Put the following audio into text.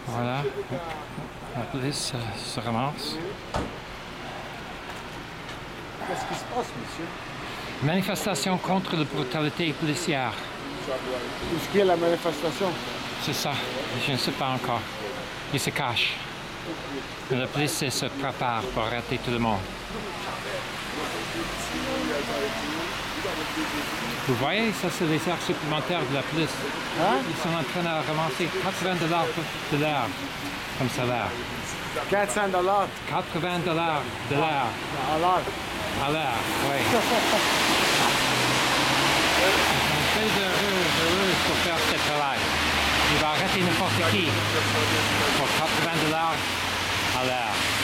Voilà, la police se ramasse. Qu'est-ce qui se passe, monsieur? Manifestation contre la brutalité policière. Où est-ce qu'il y a la manifestation? C'est ça, je ne sais pas encore. Il se cache. Mais la police se prépare pour arrêter tout le monde. Vous voyez, ça c'est les heures supplémentaires de la police. Hein? Ils sont en train de ramasser 80 $ de l'heure comme salaire. 400 $. 80 $ de l'heure. Alors, À l'heure, oui. On est très heureux pour faire ce travail. Il va arrêter n'importe qui pour 80 $ à l'heure.